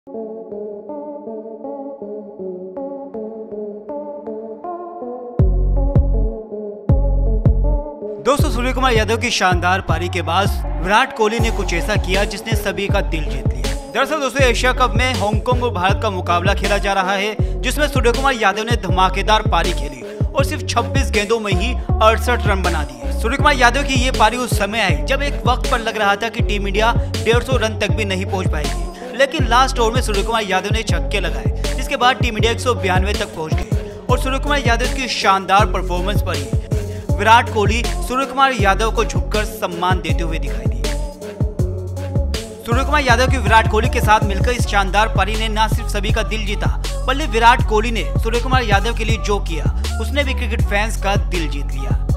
दोस्तों, सूर्य कुमार यादव की शानदार पारी के बाद विराट कोहली ने कुछ ऐसा किया जिसने सभी का दिल जीत लिया। दरअसल दोस्तों, एशिया कप में हांगकांग और भारत का मुकाबला खेला जा रहा है, जिसमें सूर्य कुमार यादव ने धमाकेदार पारी खेली और सिर्फ 26 गेंदों में ही 68 रन बना दिए। सूर्य कुमार यादव की ये पारी उस समय आई जब एक वक्त पर लग रहा था कि टीम इंडिया 150 रन तक भी नहीं पहुंच पाएगी, लेकिन लास्ट ओवर में सूर्य कुमार यादव ने छक्के लगाए, जिसके बाद टीम इंडिया 192 तक पहुंच गई और सूर्य कुमार यादव की शानदार परफॉर्मेंस पर ही विराट कोहली सूर्य कुमार यादव को झुककर सम्मान देते हुए दिखाई दिए। सूर्य कुमार यादव की विराट कोहली के साथ मिलकर इस शानदार पारी ने न सिर्फ सभी का दिल जीता, बल्कि विराट कोहली ने सूर्य कुमार यादव के लिए जो किया उसने भी क्रिकेट फैंस का दिल जीत लिया।